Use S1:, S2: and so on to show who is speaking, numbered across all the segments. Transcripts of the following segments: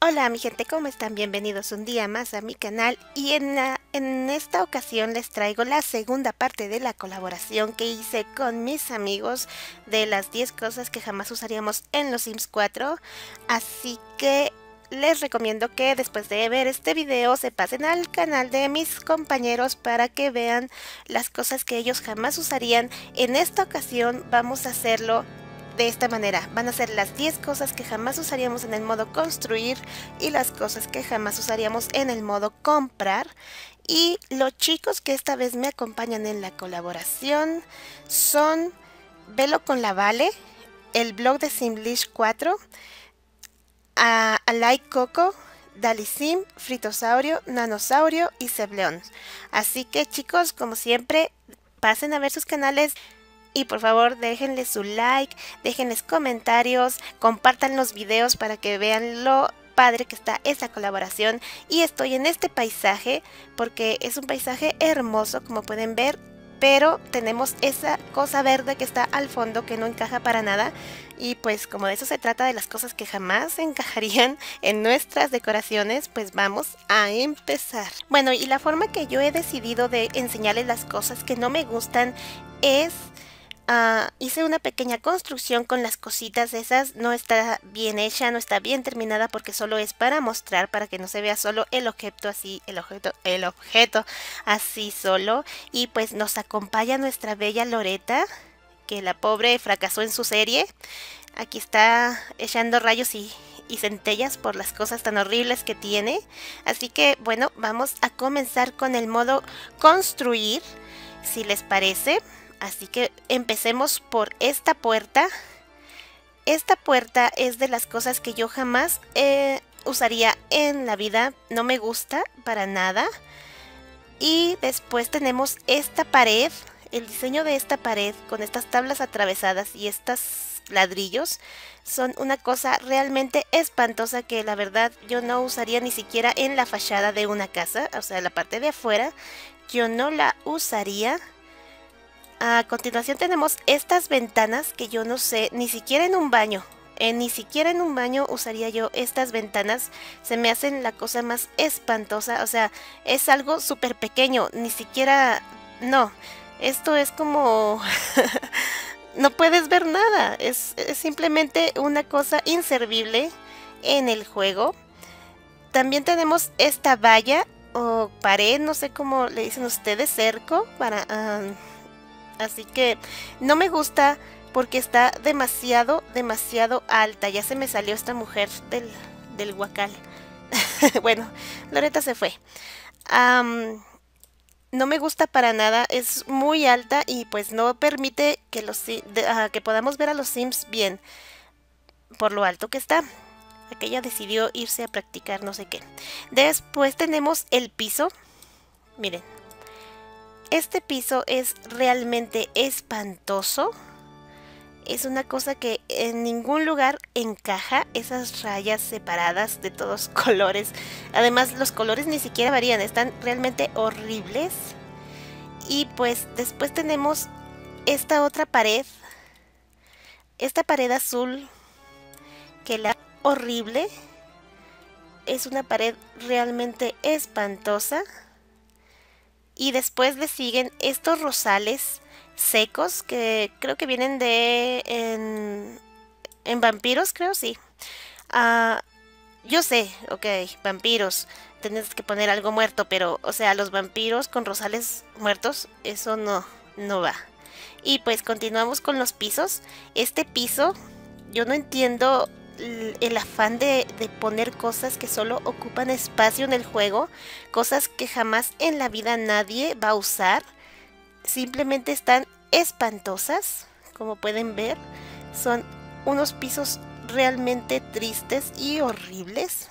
S1: Hola mi gente, ¿cómo están? Bienvenidos un día más a mi canal y en esta ocasión les traigo la segunda parte de la colaboración que hice con mis amigos de las 10 cosas que jamás usaríamos en los Sims 4. Así que les recomiendo que después de ver este video se pasen al canal de mis compañeros para que vean las cosas que ellos jamás usarían. En esta ocasión vamos a hacerlo de esta manera. Van a ser las 10 cosas que jamás usaríamos en el modo construir y las cosas que jamás usaríamos en el modo comprar. Y los chicos que esta vez me acompañan en la colaboración son Velo con la Vale, el blog de Simlish 4, Alay Coco, Dalisim, Fritosaurio, Nanosaurio y Sebleón. Así que chicos, como siempre, pasen a ver sus canales. Y por favor déjenle su like, déjenles comentarios, compartan los videos para que vean lo padre que está esta colaboración. Y estoy en este paisaje porque es un paisaje hermoso como pueden ver, pero tenemos esa cosa verde que está al fondo que no encaja para nada. Y pues como de eso se trata, de las cosas que jamás encajarían en nuestras decoraciones, pues vamos a empezar. Bueno, y la forma que yo he decidido de enseñarles las cosas que no me gustan es... hice una pequeña construcción con las cositas esas. No está bien hecha, no está bien terminada porque solo es para mostrar, para que no se vea solo el objeto así, el objeto así solo. Y pues nos acompaña nuestra bella Loreta, que la pobre fracasó en su serie. Aquí está echando rayos y centellas por las cosas tan horribles que tiene. Así que bueno, vamos a comenzar con el modo construir, si les parece. Así que empecemos por esta puerta. Esta puerta es de las cosas que yo jamás usaría en la vida. No me gusta para nada. Y después tenemos esta pared. El diseño de esta pared con estas tablas atravesadas y estos ladrillos son una cosa realmente espantosa que la verdad yo no usaría ni siquiera en la fachada de una casa. O sea, la parte de afuera yo no la usaría. A continuación tenemos estas ventanas que yo no sé, ni siquiera en un baño. Ni siquiera en un baño usaría yo estas ventanas. Se me hacen la cosa más espantosa. O sea, es algo súper pequeño. Ni siquiera... No, esto es como... no puedes ver nada. Es simplemente una cosa inservible en el juego. También tenemos esta valla o pared, no sé cómo le dicen ustedes, cerco, para... así que no me gusta porque está demasiado alta. Ya se me salió esta mujer del huacal. Bueno, Loreta se fue. No me gusta para nada, es muy alta y pues no permite que, que podamos ver a los Sims bien por lo alto que está. Aquella decidió irse a practicar no sé qué. Después tenemos el piso. Miren. Este piso es realmente espantoso. Es una cosa que en ningún lugar encaja. Esas rayas separadas de todos colores. Además, los colores ni siquiera varían. Están realmente horribles. Y pues después tenemos esta otra pared. Esta pared azul. Que la horrible. Es una pared realmente espantosa. Y después le siguen estos rosales secos que creo que vienen de... en vampiros, creo, sí. Yo sé, ok, vampiros, tienes que poner algo muerto, pero, o sea, los vampiros con rosales muertos, eso no va. Y pues continuamos con los pisos. Este piso, yo no entiendo el afán de poner cosas que solo ocupan espacio en el juego, cosas que jamás en la vida nadie va a usar. Simplemente están espantosas, como pueden ver. Son unos pisos realmente tristes y horribles.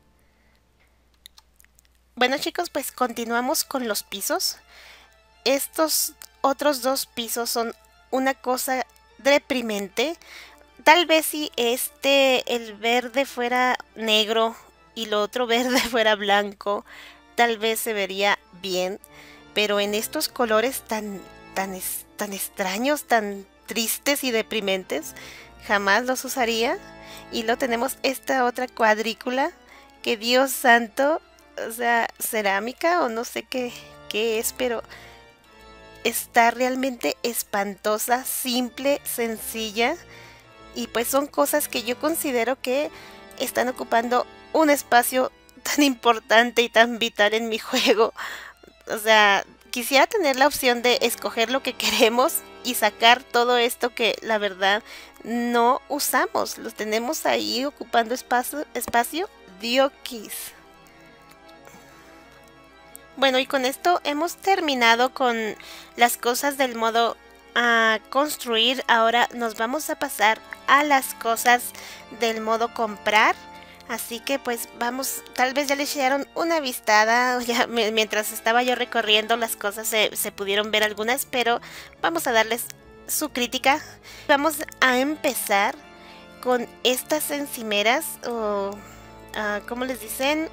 S1: Bueno chicos, pues continuamos con los pisos. Estos otros dos pisos son una cosa deprimente. Tal vez si el verde fuera negro y lo otro verde fuera blanco, tal vez se vería bien. Pero en estos colores tan extraños, tan tristes y deprimentes, jamás los usaría. Y luego tenemos esta otra cuadrícula que Dios santo, o sea, cerámica o no sé qué es, pero está realmente espantosa, simple, sencilla. Y pues son cosas que yo considero que están ocupando un espacio tan importante y tan vital en mi juego. O sea, quisiera tener la opción de escoger lo que queremos y sacar todo esto que la verdad no usamos. Los tenemos ahí ocupando espacio diokis. Bueno, y con esto hemos terminado con las cosas del modo a construir. Ahora nos vamos a pasar a las cosas del modo comprar. Así que pues vamos, tal vez ya les echaron una vistada, ya mientras estaba yo recorriendo las cosas se pudieron ver algunas, pero vamos a darles su crítica. Vamos a empezar con estas encimeras o, ¿cómo les dicen?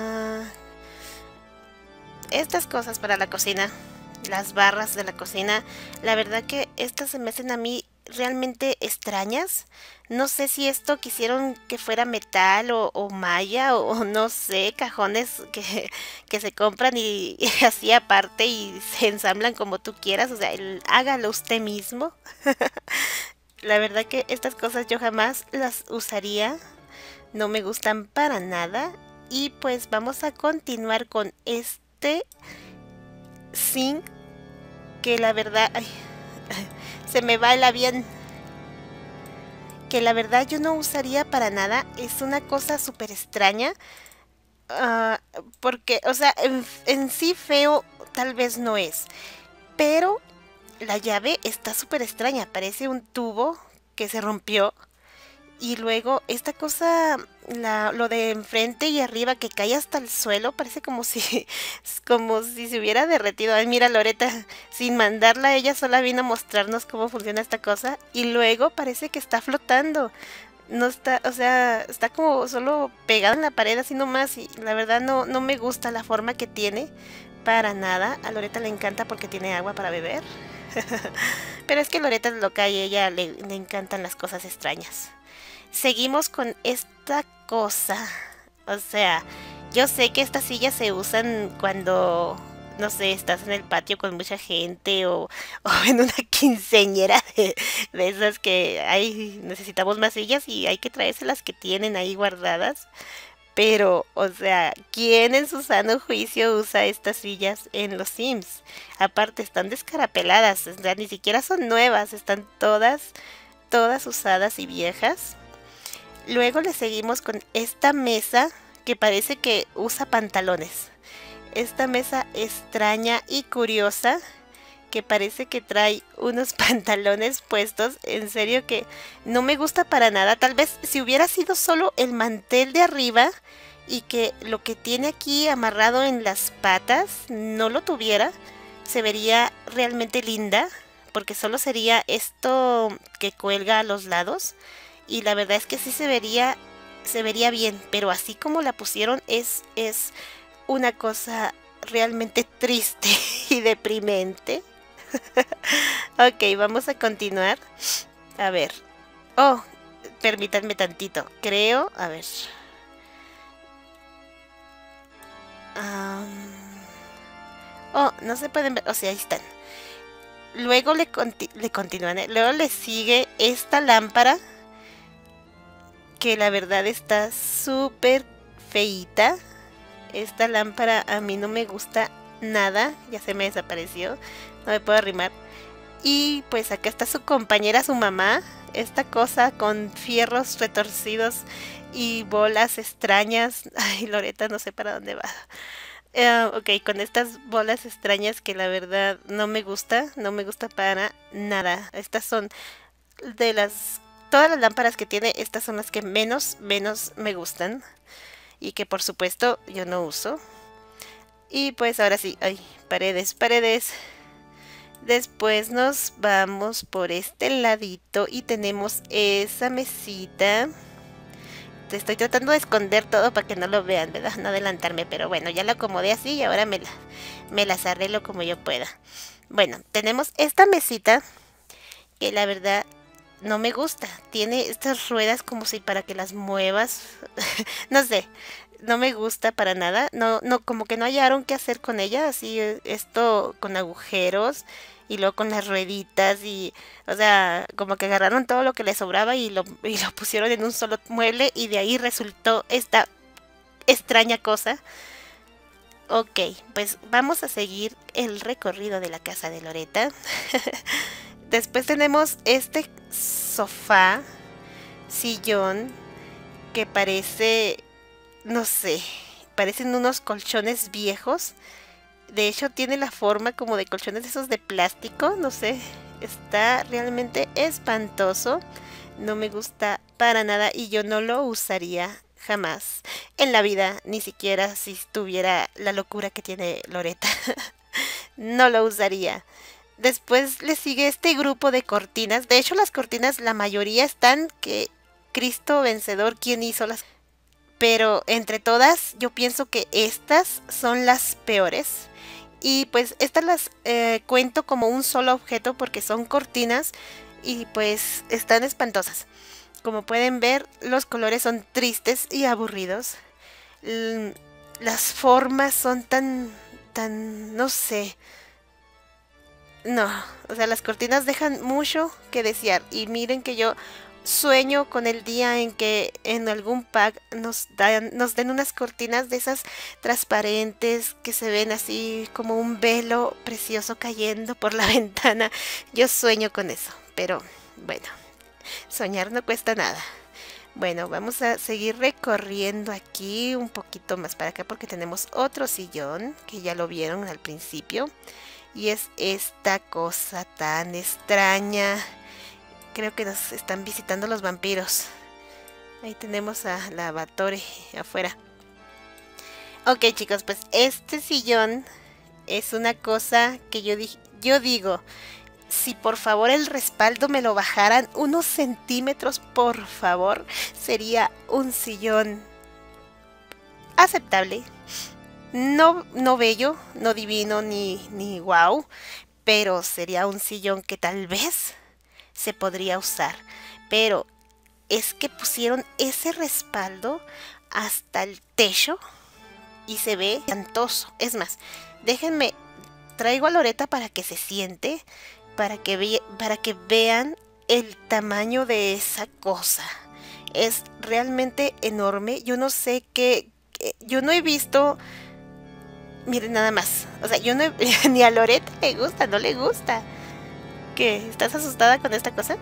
S1: Estas cosas para la cocina, las barras de la cocina, la verdad que estas se me hacen a mí realmente extrañas. No sé si esto quisieron que fuera metal o malla o no sé, cajones que se compran y así aparte y se ensamblan como tú quieras, o sea, hágalo usted mismo. La verdad que estas cosas yo jamás las usaría, no me gustan para nada. Y pues vamos a continuar con este zinc que la verdad, ay, se me va el avión, que la verdad yo no usaría para nada. Es una cosa súper extraña, porque, o sea, en sí feo tal vez no es, pero la llave está súper extraña, parece un tubo que se rompió. Y luego esta cosa, lo de enfrente y arriba que cae hasta el suelo, parece como si se hubiera derretido. Ay, mira Loreta, sin mandarla, ella sola vino a mostrarnos cómo funciona esta cosa. Y luego parece que está flotando. No está, o sea, está como solo pegada en la pared así nomás. Y la verdad no me gusta la forma que tiene. Para nada. A Loreta le encanta porque tiene agua para beber. Pero es que Loreta es loca y a ella le encantan las cosas extrañas. Seguimos con esta cosa. O sea, yo sé que estas sillas se usan cuando, no sé, estás en el patio con mucha gente o en una quinceañera de esas que hay, necesitamos más sillas y hay que traerse las que tienen ahí guardadas. Pero, o sea, ¿quién en su sano juicio usa estas sillas en los Sims? Aparte, están descarapeladas, o sea, ni siquiera son nuevas, están todas usadas y viejas. Luego le seguimos con esta mesa que parece que usa pantalones. Esta mesa extraña y curiosa que parece que trae unos pantalones puestos. En serio que no me gusta para nada. Tal vez si hubiera sido solo el mantel de arriba y que lo que tiene aquí amarrado en las patas no lo tuviera, se vería realmente linda. Porque solo sería esto que cuelga a los lados. Y la verdad es que sí se vería bien, pero así como la pusieron es una cosa realmente triste y deprimente. Ok, vamos a continuar. A ver. Oh, permítanme tantito. Creo, a ver. Oh, no se pueden ver, o sea, ahí están. Luego le continúan, luego le sigue esta lámpara que la verdad está súper feíta. Esta lámpara a mí no me gusta nada. Ya se me desapareció. No me puedo arrimar. Y pues acá está su compañera, su mamá. Esta cosa con fierros retorcidos y bolas extrañas. Ay, Loreta, no sé para dónde va. Ok, con estas bolas extrañas que la verdad no me gusta. No me gusta para nada. Estas son de las... Todas las lámparas que tiene, estas son las que menos me gustan. Y que por supuesto yo no uso. Y pues ahora sí, ay, paredes. Después nos vamos por este ladito y tenemos esa mesita. Te estoy tratando de esconder todo para que no lo vean, ¿verdad? No adelantarme, pero bueno, ya lo acomodé así y ahora me las arreglo como yo pueda. Bueno, tenemos esta mesita que la verdad no me gusta. Tiene estas ruedas como si para que las muevas. No sé. no me gusta para nada. No, no, como que no hallaron qué hacer con ella, así esto con agujeros y luego con las rueditas y, o sea, como que agarraron todo lo que le sobraba y lo pusieron en un solo mueble y de ahí resultó esta extraña cosa. Ok, pues vamos a seguir el recorrido de la casa de Loretta. Después tenemos este sofá, sillón, que parece, no sé, parecen unos colchones viejos. De hecho, tiene la forma como de colchones esos de plástico, no sé. Está realmente espantoso. No me gusta para nada y yo no lo usaría jamás en la vida, ni siquiera si tuviera la locura que tiene Loretta. No lo usaría. Después le sigue este grupo de cortinas. De hecho, las cortinas, la mayoría están que Cristo vencedor, ¿quién hizo las? Pero entre todas, yo pienso que estas son las peores. Y pues estas las cuento como un solo objeto porque son cortinas y pues están espantosas. Como pueden ver, los colores son tristes y aburridos. Las formas son tan, no sé. No, o sea, las cortinas dejan mucho que desear. Y miren que yo sueño con el día en que en algún pack nos den unas cortinas de esas transparentes que se ven así como un velo precioso cayendo por la ventana. Yo sueño con eso, pero bueno, soñar no cuesta nada. Bueno, vamos a seguir recorriendo aquí un poquito más para acá porque tenemos otro sillón que ya lo vieron al principio. Y es esta cosa tan extraña. Creo que nos están visitando los vampiros. Ahí tenemos a la Batore afuera. Ok, chicos, pues este sillón es una cosa que yo digo, si por favor el respaldo me lo bajaran unos centímetros, por favor, sería un sillón aceptable. No, no bello, no divino ni wow, pero sería un sillón que tal vez se podría usar. Pero es que pusieron ese respaldo hasta el techo y se ve espantoso. Es más, déjenme, traigo a Loretta para que se siente, para que vean el tamaño de esa cosa. Es realmente enorme. Yo no sé yo no he visto. Miren nada más. O sea, yo no ni a Loretta le gusta, no le gusta. ¿Qué? ¿Estás asustada con esta cosa?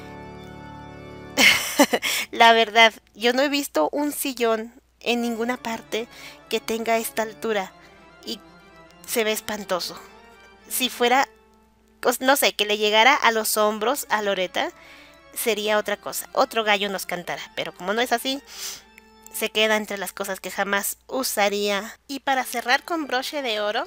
S1: La verdad, yo no he visto un sillón en ninguna parte que tenga esta altura y se ve espantoso. Si fuera, pues, no sé, que le llegara a los hombros a Loretta, sería otra cosa. Otro gallo nos cantará, pero como no es así, se queda entre las cosas que jamás usaría. Y para cerrar con broche de oro,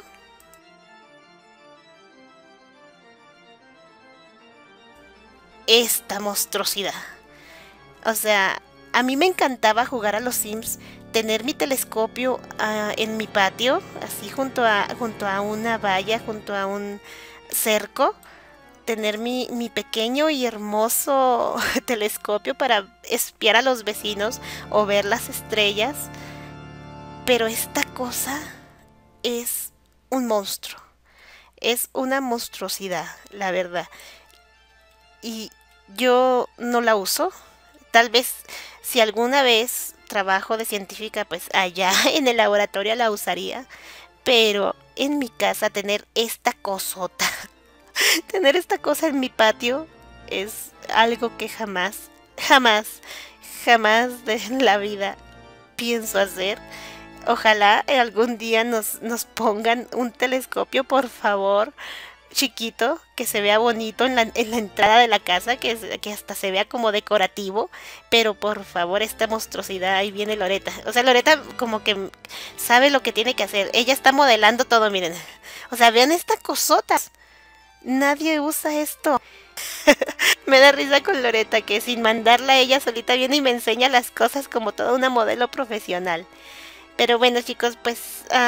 S1: esta monstruosidad. O sea, a mí me encantaba jugar a los Sims, tener mi telescopio en mi patio, así junto a una valla, junto a un cerco, tener mi pequeño y hermoso telescopio para espiar a los vecinos o ver las estrellas. Pero esta cosa es un monstruo. Es una monstruosidad, la verdad. Y yo no la uso. Tal vez si alguna vez trabajo de científica, pues allá en el laboratorio la usaría. Pero en mi casa tener esta cosota, tener esta cosa en mi patio es algo que jamás de la vida pienso hacer. Ojalá algún día nos pongan un telescopio, por favor, chiquito, que se vea bonito en la entrada de la casa, que hasta se vea como decorativo. Pero por favor, esta monstruosidad, ahí viene Loretta. O sea, Loretta como que sabe lo que tiene que hacer. Ella está modelando todo, miren. O sea, vean estas cosotas. Nadie usa esto. Me da risa con Loretta, que sin mandarla ella solita viene y me enseña las cosas como toda una modelo profesional. Pero bueno, chicos, pues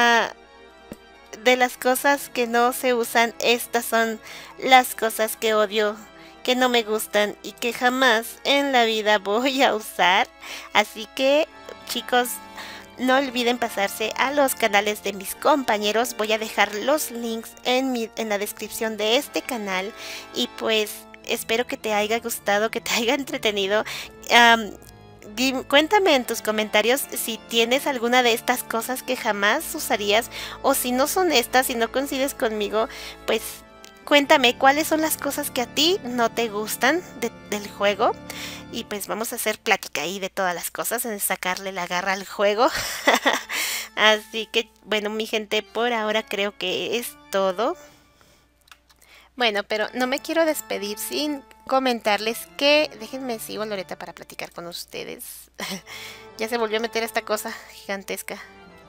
S1: de las cosas que no se usan, estas son las cosas que odio, que no me gustan y que jamás en la vida voy a usar. Así que, chicos, no olviden pasarse a los canales de mis compañeros. Voy a dejar los links en la descripción de este canal. Y pues espero que te haya gustado, que te haya entretenido. Cuéntame en tus comentarios si tienes alguna de estas cosas que jamás usarías, o si no son estas, si no coincides conmigo, pues cuéntame cuáles son las cosas que a ti no te gustan del juego. Y pues vamos a hacer plática ahí de todas las cosas, en sacarle la garra al juego. Así que bueno, mi gente, por ahora creo que es todo. Bueno, pero no me quiero despedir sin comentarles que... Déjenme sigo Loreta para platicar con ustedes. Ya se volvió a meter esta cosa gigantesca.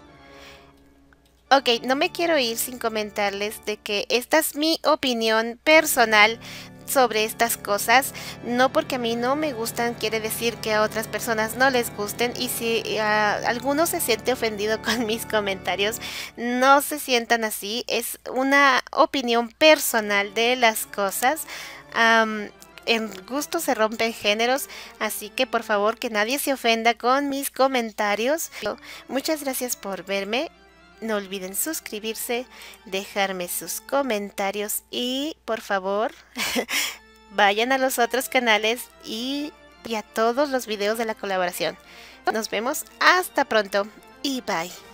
S1: Ok, no me quiero ir sin comentarles de que esta es mi opinión personal sobre estas cosas. No porque a mí no me gustan quiere decir que a otras personas no les gusten. Y si alguno se siente ofendido con mis comentarios, no se sientan así. Es una opinión personal de las cosas. En gusto se rompen géneros, así que por favor que nadie se ofenda con mis comentarios. Muchas gracias por verme. No olviden suscribirse, dejarme sus comentarios y por favor vayan a los otros canales y a todos los videos de la colaboración. Nos vemos hasta pronto y bye.